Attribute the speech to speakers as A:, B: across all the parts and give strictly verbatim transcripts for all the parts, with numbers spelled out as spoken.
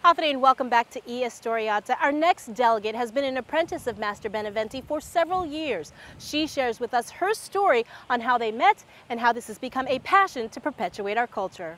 A: Hafide, and welcome back to I Estoria-Ta. Our next delegate has been an apprentice of Master Beneventi for several years. She shares with us her story on how they met and how this has become a passion to perpetuate our culture.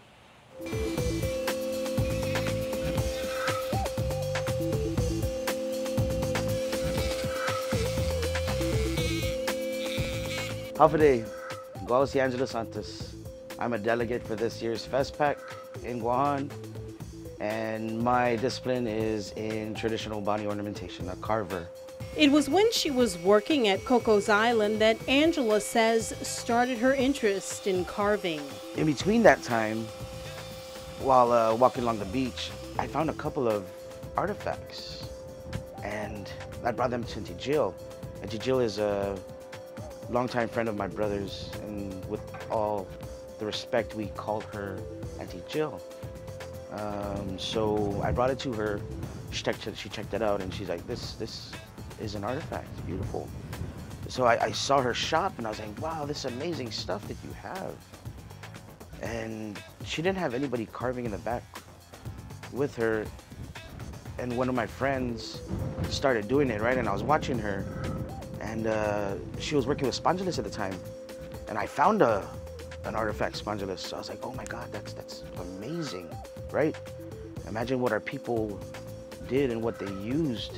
B: Hafide, Guam, Santos. I'm a delegate for this year's FestPac in Guam, and my discipline is in traditional body ornamentation, a carver.
A: It was when she was working at Coco's Island that Angela says started her interest in carving.
B: In between that time, while uh, walking along the beach, I found a couple of artifacts, and I brought them to Auntie Jill. Auntie Jill is a longtime friend of my brother's, and with all the respect, we called her Auntie Jill. Um, so I brought it to her. She checked it, she checked it out, and she's like, "This, this is an artifact. It's beautiful." So I, I saw her shop, and I was like, "Wow, this amazing stuff that you have." And she didn't have anybody carving in the back with her. And one of my friends started doing it, right? And I was watching her, and uh, she was working with spondulus at the time. And I found a an artifact spondulus. So I was like, "Oh my God, that's that's amazing." Right? Imagine what our people did and what they used.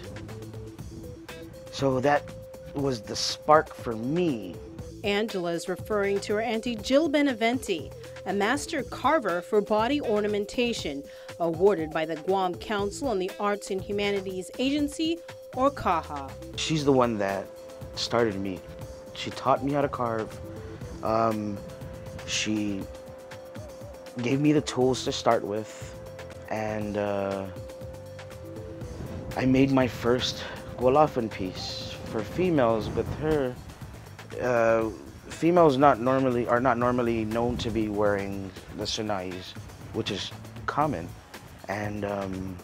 B: So that was the spark for me.
A: Angela is referring to her Auntie Jill Beneventi, a master carver for body ornamentation, awarded by the Guam Council on the Arts and Humanities Agency, or C A H A.
B: She's the one that started me. She taught me how to carve. Um, she gave me the tools to start with, and uh, I made my first gualafan piece for females with her. Uh, females not normally are not normally known to be wearing the sunais, which is common, and um,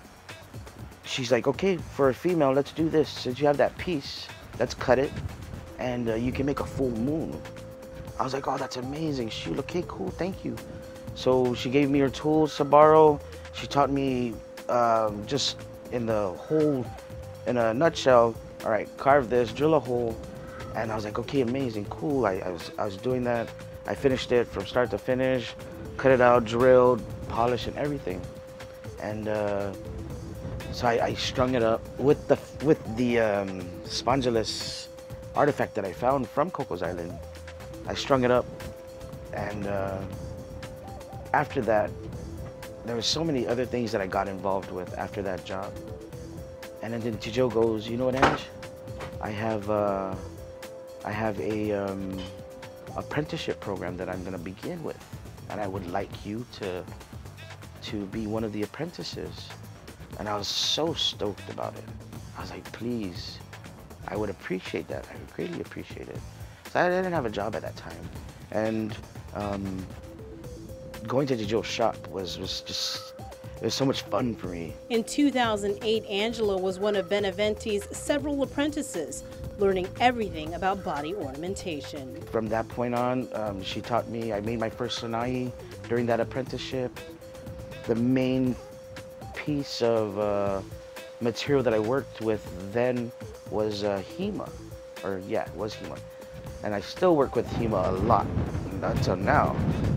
B: she's like, "Okay, for a female, let's do this. Since you have that piece, let's cut it, and uh, you can make a full moon." I was like, "Oh, that's amazing. Shoot, okay, cool, thank you." So she gave me her tools to borrow. She taught me um, just in the whole, in a nutshell, all right, carve this, drill a hole. And I was like, okay, amazing, cool. I, I, was, I was doing that. I finished it from start to finish, cut it out, drilled, polished, and everything. And uh, so I, I strung it up with the, with the um, spondulus artifact that I found from Coco's Island. I strung it up, and uh, after that, there were so many other things that I got involved with after that job. And then Auntie Jill goes, "You know what, Ange? I have, uh, I have a um, apprenticeship program that I'm gonna begin with, and I would like you to, to be one of the apprentices." And I was so stoked about it. I was like, "Please, I would appreciate that. I would greatly appreciate it." So I didn't have a job at that time, and um, going to Auntie Jill's shop was, was just, it was so much fun for me.
A: In two thousand eight, Angela was one of Beneventi's several apprentices, learning everything about body ornamentation.
B: From that point on, um, she taught me, I made my first sonai during that apprenticeship. The main piece of uh, material that I worked with then was uh, Hema, or yeah, it was Hema. And I still work with Hema a lot, until now.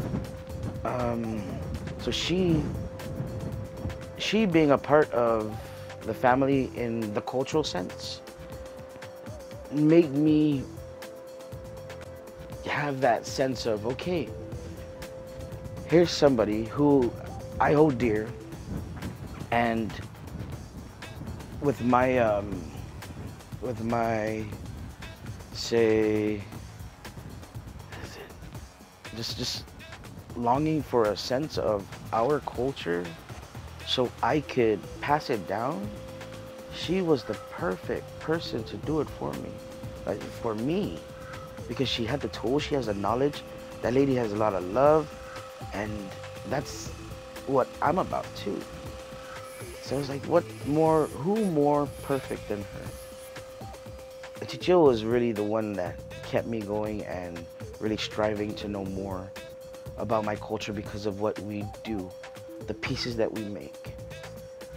B: Um, so she, she being a part of the family in the cultural sense, made me have that sense of, okay, here's somebody who I hold dear, and with my, um, with my, say, just, just longing for a sense of our culture so I could pass it down. She was the perfect person to do it for me, like for me, because she had the tools, she has the knowledge. That lady has a lot of love, and that's what I'm about too. So I was like, what more, who more perfect than her? Auntie Jill was really the one that kept me going and really striving to know more about my culture because of what we do, the pieces that we make.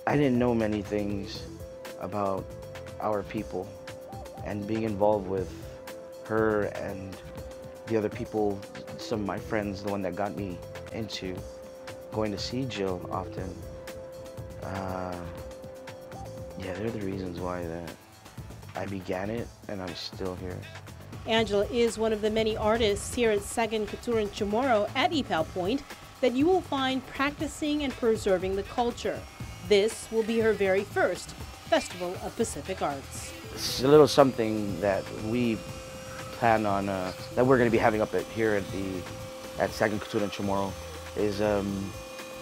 B: I didn't know many things about our people, and being involved with her and the other people, some of my friends, the one that got me into going to see Jill often, uh, yeah, they're the reasons why that I began it and I'm still here.
A: Angela is one of the many artists here at Sagan Couture in Chamorro at Ipao Point that you will find practicing and preserving the culture. This will be her very first Festival of Pacific Arts.
B: It's a little something that we plan on, uh, that we're going to be having up at here at the at Sagan Couture in Chamorro, is um,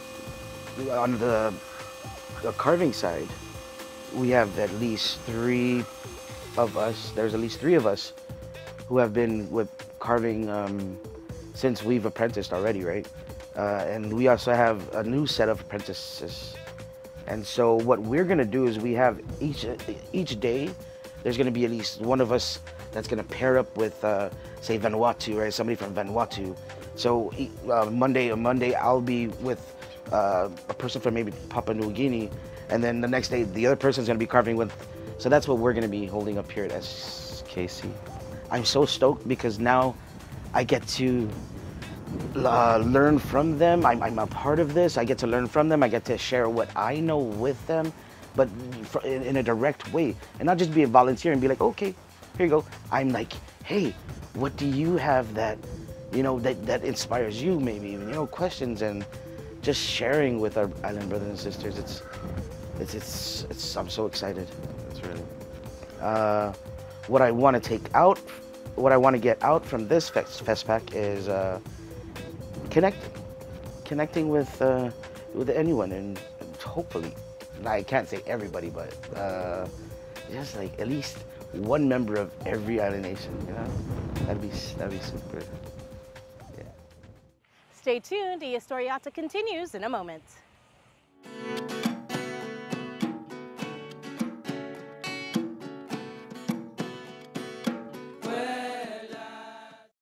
B: on the, the carving side. We have at least three of us. There's at least three of us who have been with carving um, since we've apprenticed already, right? Uh, and we also have a new set of apprentices. And so what we're gonna do is we have each each day, there's gonna be at least one of us that's gonna pair up with, uh, say, Vanuatu, right? Somebody from Vanuatu. So uh, Monday, Monday, I'll be with uh, a person from maybe Papua New Guinea, and then the next day, the other person's gonna be carving with. So that's what we're gonna be holding up here at S K C. I'm so stoked because now I get to uh, learn from them. I'm, I'm a part of this. I get to learn from them. I get to share what I know with them, but in, in a direct way, and not just be a volunteer and be like, okay, here you go. I'm like, hey, what do you have that, you know, that, that inspires you maybe, you know, questions, and just sharing with our island brothers and sisters. It's, it's, it's, it's I'm so excited. It's really, uh, what I want to take out, what I want to get out from this Fest, Festpac is uh, connecting, connecting with uh, with anyone, and hopefully, I can't say everybody, but uh, just like at least one member of every island nation. You know, that'd be that'd be super. Yeah.
A: Stay tuned. I Estoria-Ta continues in a moment.